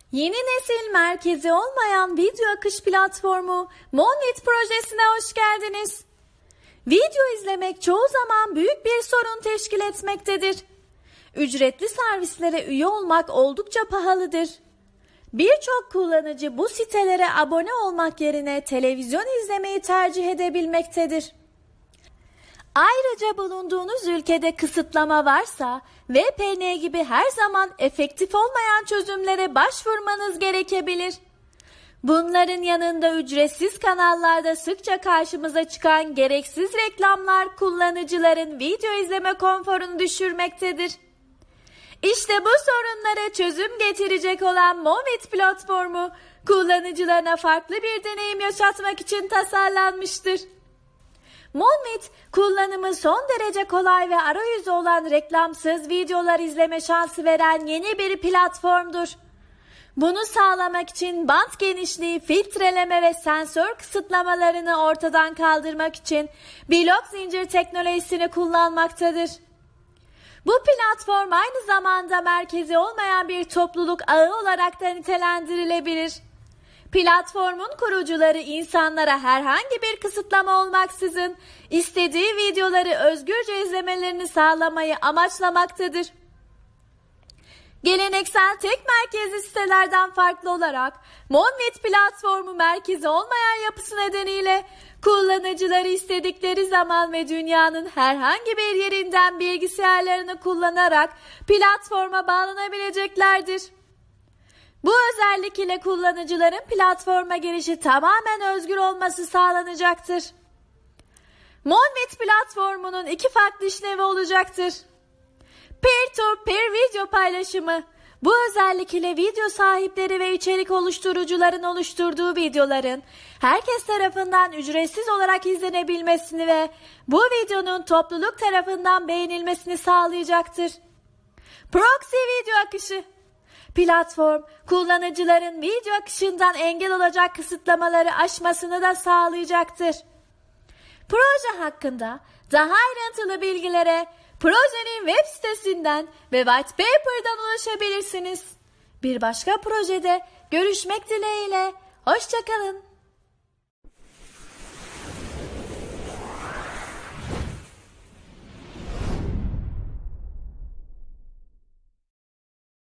Yeni nesil merkezi olmayan video akış platformu Monlit projesine hoş geldiniz. Video izlemek çoğu zaman büyük bir sorun teşkil etmektedir. Ücretli servislere üye olmak oldukça pahalıdır. Birçok kullanıcı bu sitelere abone olmak yerine televizyon izlemeyi tercih edebilmektedir. Ayrıca bulunduğunuz ülkede kısıtlama varsa VPN gibi her zaman efektif olmayan çözümlere başvurmanız gerekebilir. Bunların yanında ücretsiz kanallarda sıkça karşımıza çıkan gereksiz reklamlar kullanıcıların video izleme konforunu düşürmektedir. İşte bu sorunlara çözüm getirecek olan Monlit platformu kullanıcılarına farklı bir deneyim yaşatmak için tasarlanmıştır. Monlit, kullanımı son derece kolay ve arayüzü olan reklamsız videolar izleme şansı veren yeni bir platformdur. Bunu sağlamak için bant genişliği, filtreleme ve sensör kısıtlamalarını ortadan kaldırmak için blok zincir teknolojisini kullanmaktadır. Bu platform aynı zamanda merkezi olmayan bir topluluk ağı olarak da nitelendirilebilir. Platformun kurucuları insanlara herhangi bir kısıtlama olmaksızın istediği videoları özgürce izlemelerini sağlamayı amaçlamaktadır. Geleneksel tek merkezli sitelerden farklı olarak Monlit platformu merkezi olmayan yapısı nedeniyle kullanıcıları istedikleri zaman ve dünyanın herhangi bir yerinden bilgisayarlarını kullanarak platforma bağlanabileceklerdir. Bu özellik ile kullanıcıların platforma girişi tamamen özgür olması sağlanacaktır. Monlit platformunun iki farklı işlevi olacaktır. Peer-to-peer video paylaşımı. Bu özellik ile video sahipleri ve içerik oluşturucuların oluşturduğu videoların herkes tarafından ücretsiz olarak izlenebilmesini ve bu videonun topluluk tarafından beğenilmesini sağlayacaktır. Proxy video akışı. Platform, kullanıcıların video akışından engel olacak kısıtlamaları aşmasını da sağlayacaktır. Proje hakkında daha ayrıntılı bilgilere projenin web sitesinden ve white paper'dan ulaşabilirsiniz. Bir başka projede görüşmek dileğiyle, hoşça kalın.